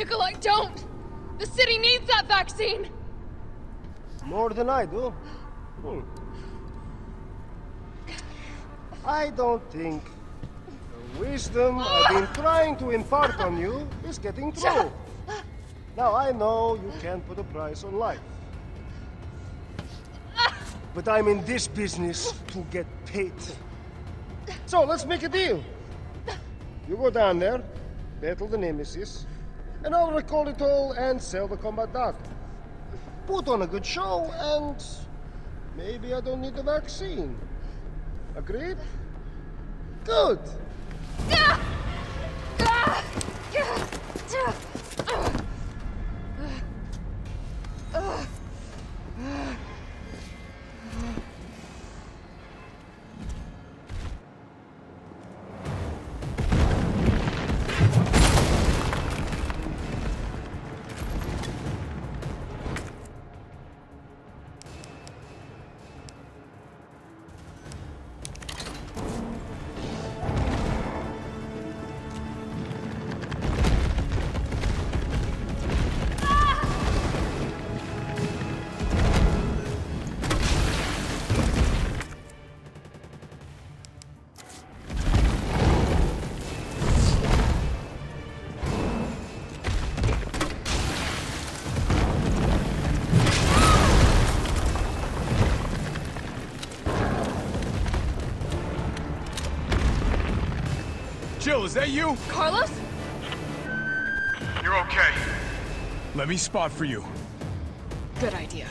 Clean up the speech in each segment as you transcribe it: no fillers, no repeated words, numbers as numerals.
Nikolai, don't! The city needs that vaccine! More than I do. I don't think the wisdom I've been trying to impart on you is getting through. Now, I know you can't put a price on life. But I'm in this business to get paid. So, let's make a deal. You go down there, battle the Nemesis, and I'll recall it all and sell the combat dog. Put on a good show, and maybe I don't need the vaccine. Agreed? Good! Jill, is that you? Carlos? You're okay. Let me spot for you. Good idea.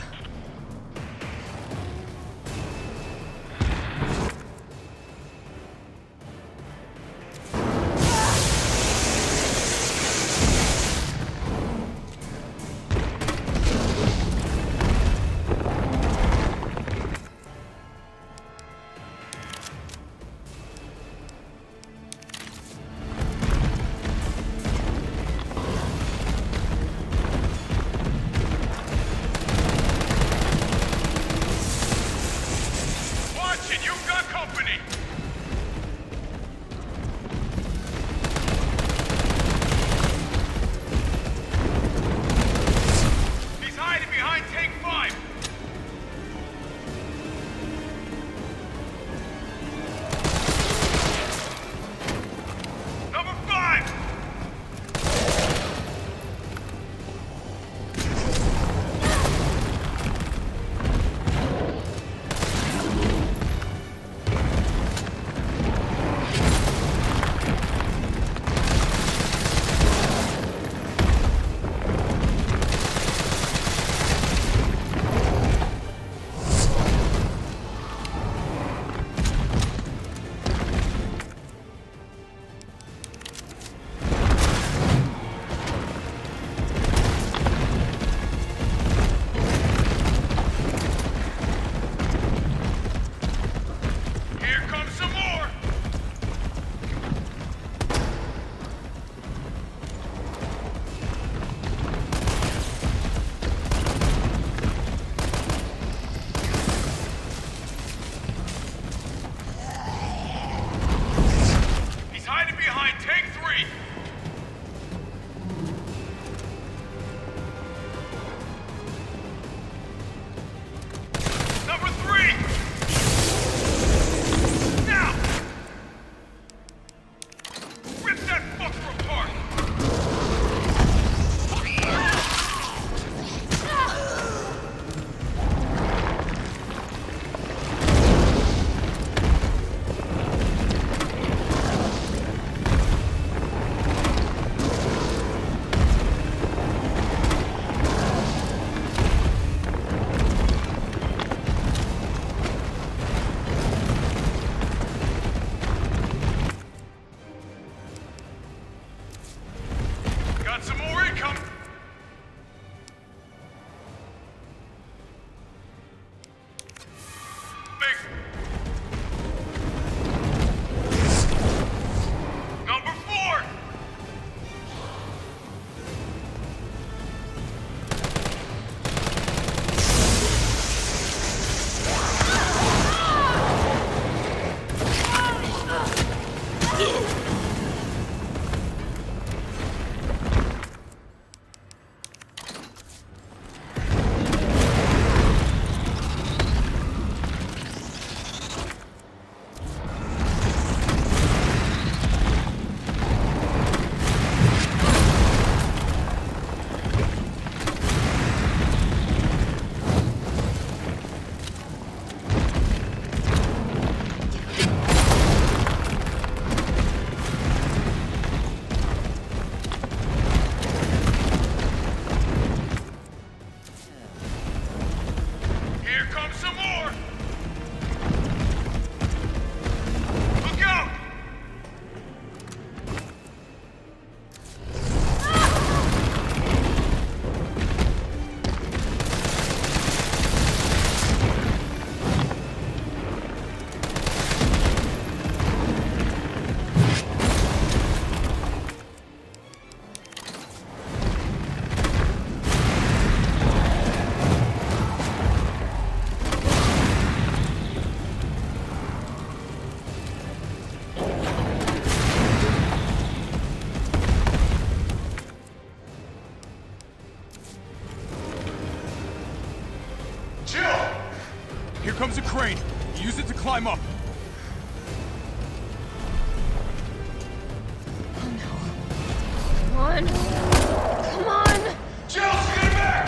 You've got company! He's hiding behind Tank 5! Number 5! Here comes a crane. Use it to climb up. Oh no. Come on. Come on! Jill, get back!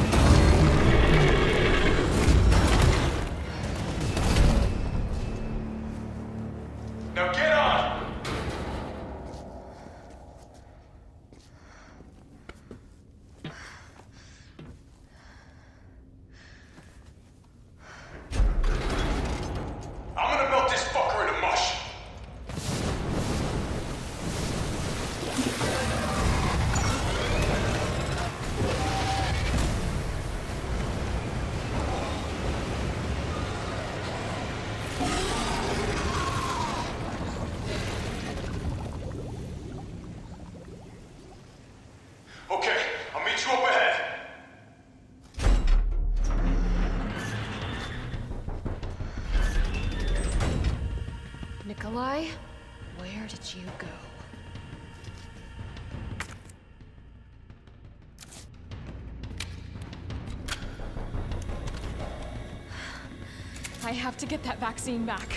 Now get on! I'm gonna melt this fucker into mush. Okay, I'll meet you up ahead. Nikolai, where did you go? I have to get that vaccine back.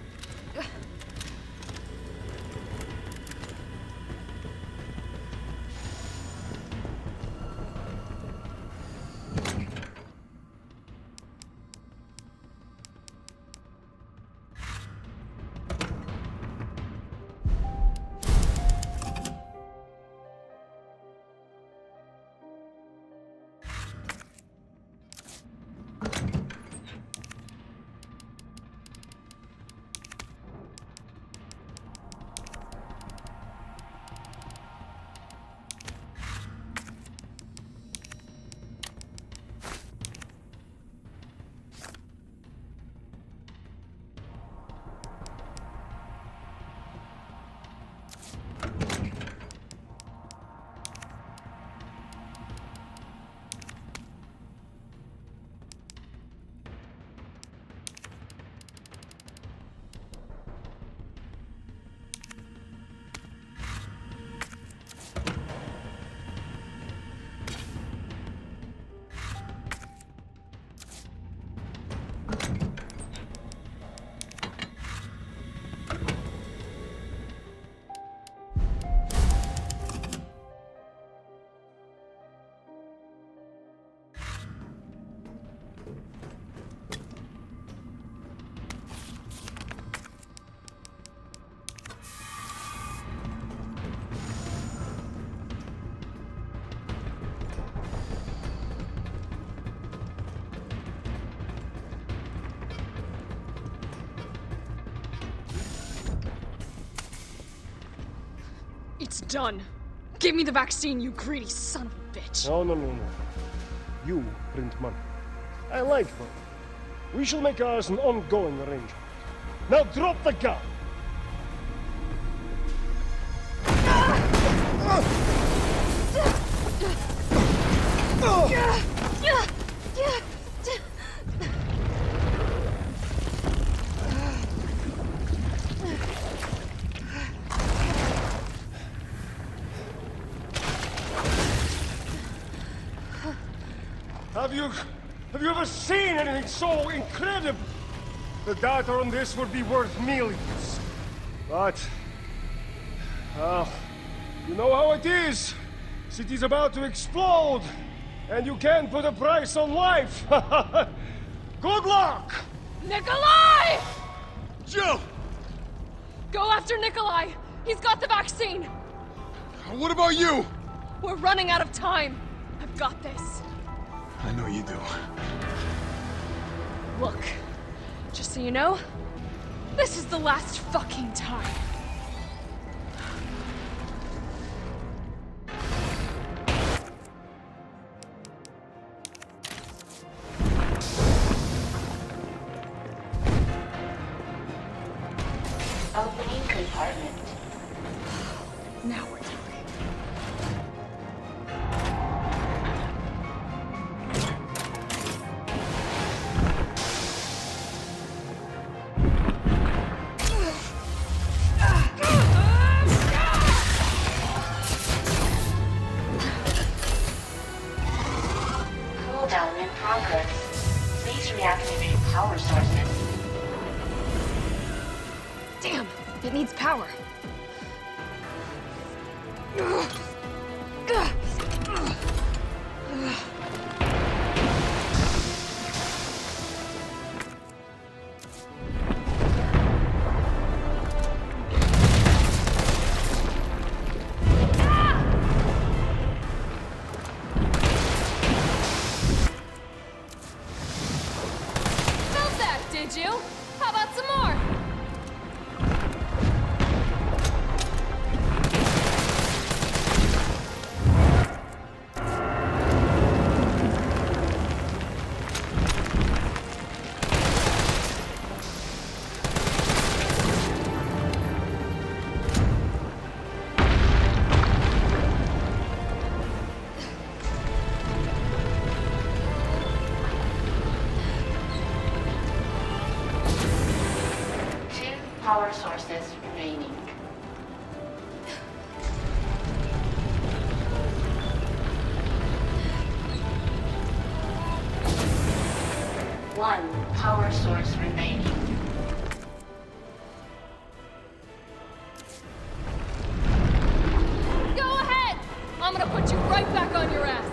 It's done. Give me the vaccine, you greedy son of a bitch. No. You print money. I like money. We shall make ours an ongoing arrangement. Now drop the gun! Have you ever seen anything so incredible? The data on this would be worth millions. But, well, you know how it is. City's about to explode, and you can't put a price on life. Good luck! Nikolai! Jill! Go after Nikolai! He's got the vaccine! What about you? We're running out of time. I've got this. I know you do. Look, just so you know, this is the last fucking time. Opening compartment. Now we're talking. Cooldown in progress. Please reactivate power sources. Damn, it needs power. Did you? How about some more? Power sources remaining. One power source remaining. Go ahead! I'm gonna put you right back on your ass.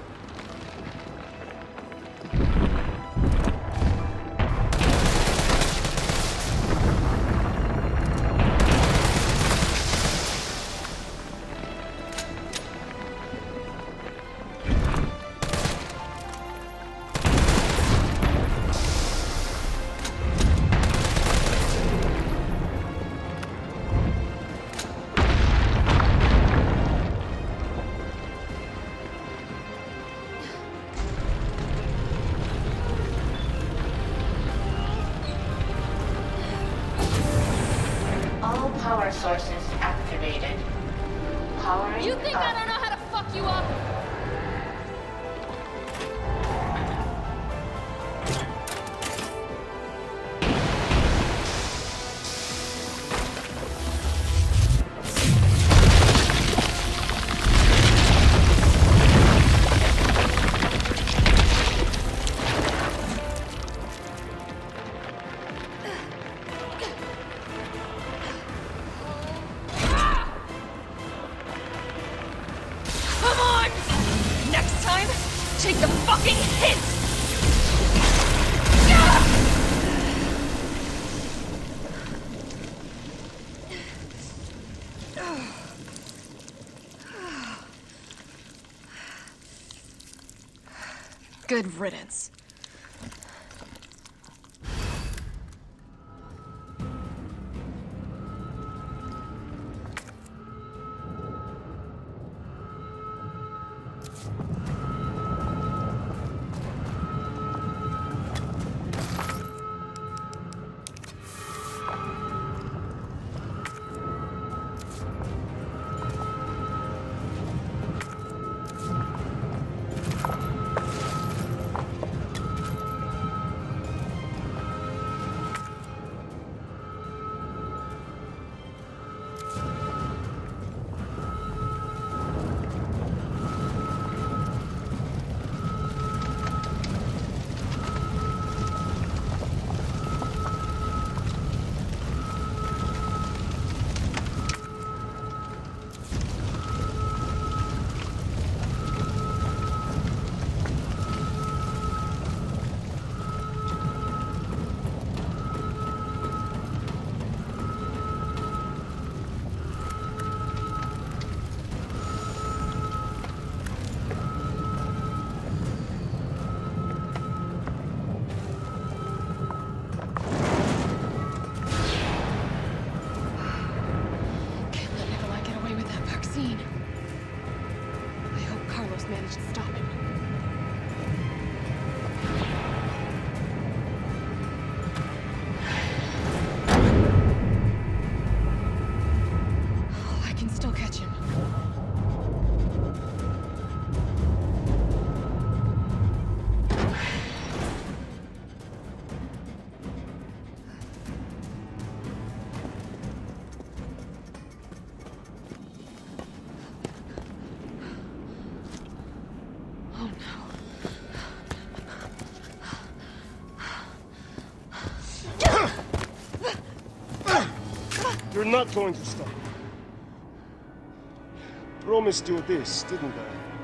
Power sources activated. Powering You think up. I don't know how to fuck you up? Take the fucking hit! Good riddance. You're not going to stop. Promised you this, didn't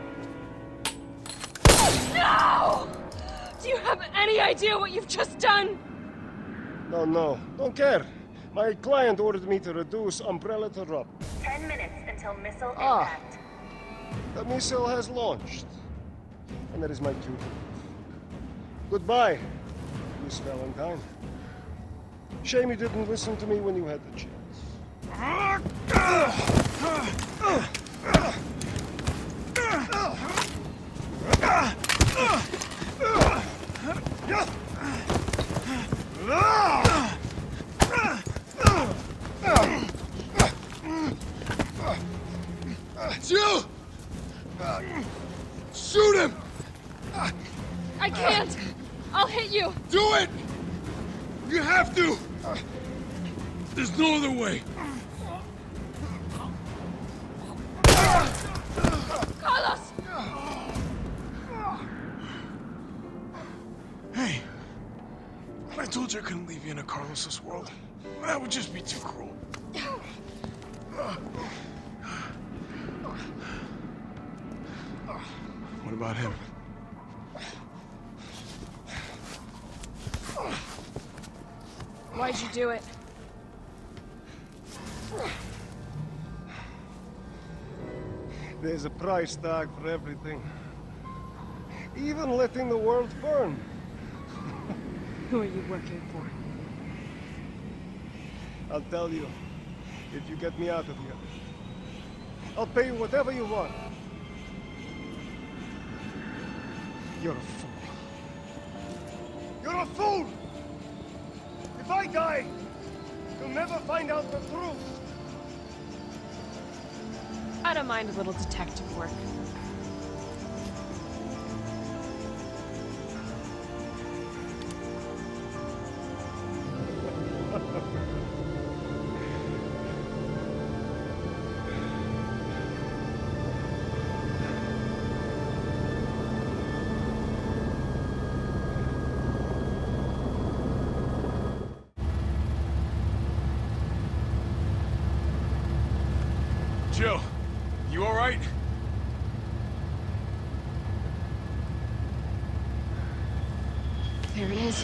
I? No! Do you have any idea what you've just done? No. Don't care. My client ordered me to reduce Umbrella to rubble. 10 minutes until missile Ah. impact. The missile has launched. And that is my cue to leave. Goodbye, Miss Valentine. Shame you didn't listen to me when you had the chance. Jill! Shoot him! I can't! I'll hit you! Do it! You have to! There's no other way. Carlos! Hey, I told you I couldn't leave you in a Carlos's world. That would just be too cruel. What about him? Why'd you do it? There's a price tag for everything. Even letting the world burn. Who are you working for? I'll tell you, if you get me out of here. I'll pay you whatever you want. You're a fool. You're a fool! If I die, you'll never find out the truth. I don't mind a little detective work. Jill, you all right? There it is.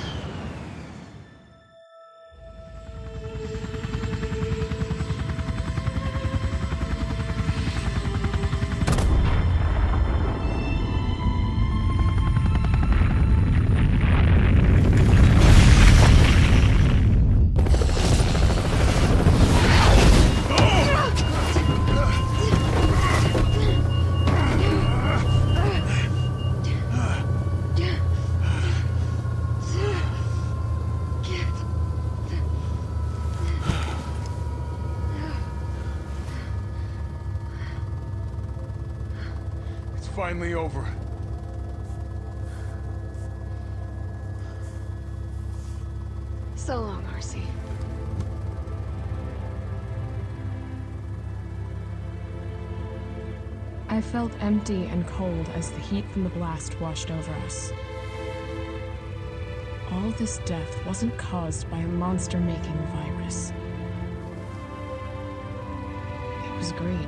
Finally over. So long, RC. I felt empty and cold as the heat from the blast washed over us. All this death wasn't caused by a monster-making virus. It was greed.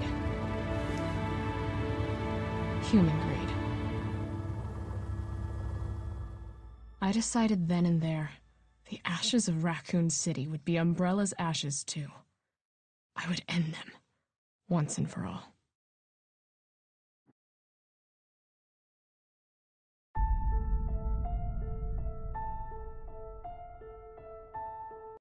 Human greed. I decided then and there, the ashes of Raccoon City would be Umbrella's ashes too. I would end them, once and for all.